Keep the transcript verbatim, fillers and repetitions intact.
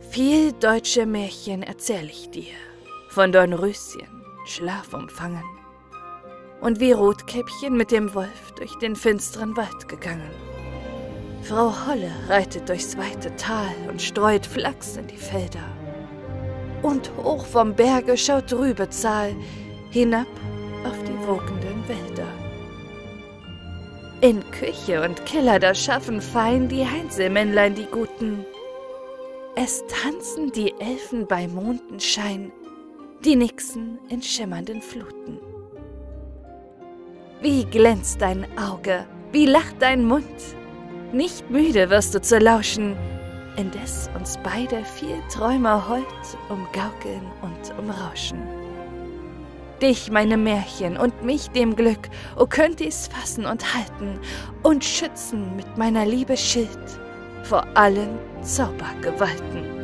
Viel deutsche Märchen erzähl ich dir, von Dornröschen, Schlaf umfangen, und wie Rotkäppchen mit dem Wolf durch den finsteren Wald gegangen. Frau Holle reitet durchs weite Tal und streut Flachs in die Felder. Und hoch vom Berge schaut Rübezahl hinab auf die wogenden Wälder. In Küche und Keller, da schaffen fein die Heinzelmännlein die Guten. Es tanzen die Elfen bei Mondenschein, die Nixen in schimmernden Fluten. Wie glänzt dein Auge, wie lacht dein Mund, nicht müde wirst du zu lauschen, indes uns beide viel Träume hold umgaukeln und umrauschen. Dich, meine Märchen, und mich dem Glück, o könnt ich's fassen und halten und schützen mit meiner Liebe Schild vor allen Zaubergewalten.